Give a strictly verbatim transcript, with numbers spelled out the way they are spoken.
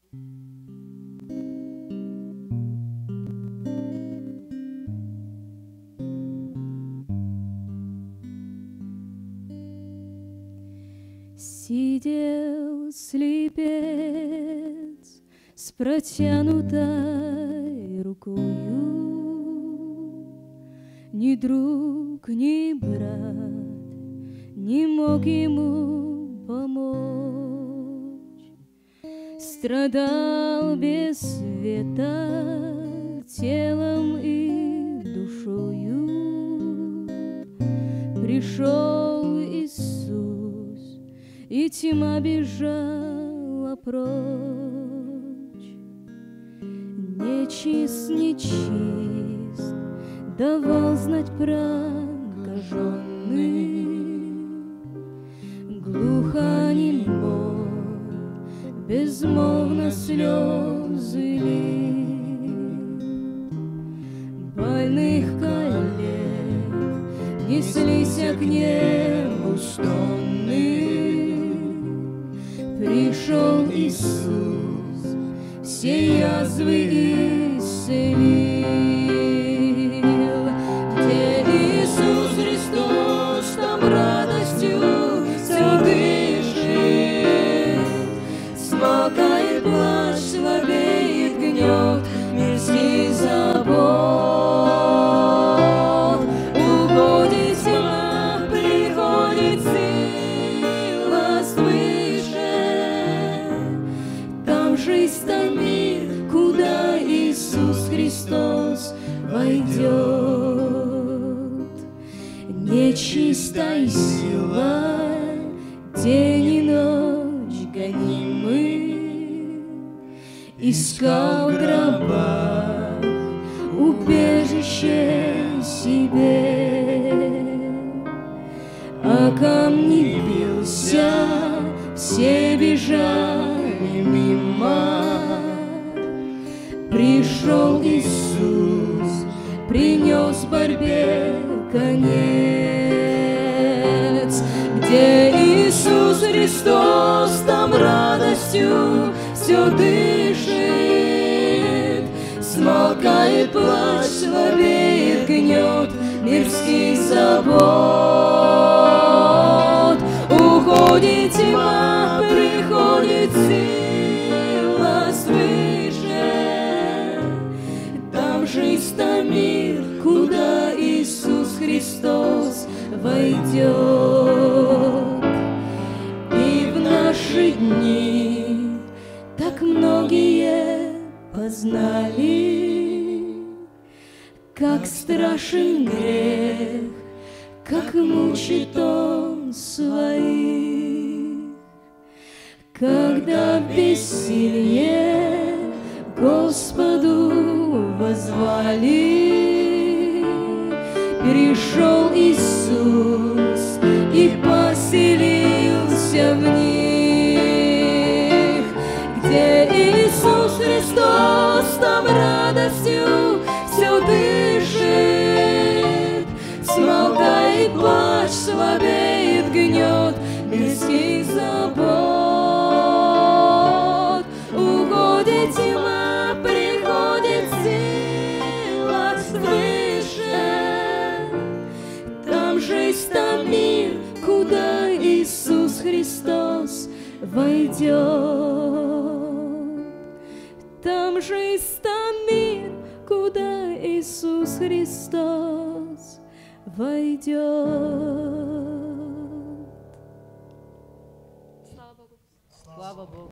Сидел слепец с протянутой рукою, ни друг, ни брат не мог ему помочь. Страдал без света телом и душою. Пришел Иисус, и тьма бежала прочь. Нечист, нечист, давал знать прокаженный. Глухонемой безмолвно слезы лил. Больных коллег неслись к небу стоны. Пришел Иисус, все язвы исцелил. Где Иисус Христос, там радостью все дышит. Смолкает плач, слабеет гнет мирских забот. Уходит тьма, приходит сила свыше. Там жизнь, там мир, куда Иисус Христос войдет. Нечистая сила, день и ночь гонимый, искал в гробах убежище себе. А камни бился, все бежали мимо. Пришел Иисус, принес борьбе конец. Где Иисус Христос, там радостью все дышит. Смолкает плач, слабеет гнет мирских забот. Уходит тьма, приходит сила свыше. Там жизнь, там мир, куда Иисус Христос войдет. И в наши дни так многие познали, как страшен грех, как мучит он своих. Когда в бессилье Господу возвали, пришел Иисус и поселился в них. Где Иисус Христос, там радостью все дышит. Смолкает плач, слабеет гнет мирских забот. Уходит тьма, приходит сила свыше. Там жизнь, там мир, куда Иисус Христос войдет. Там жизнь, там мир, куда Иисус Христос войдет. Слава Богу. Слава Богу.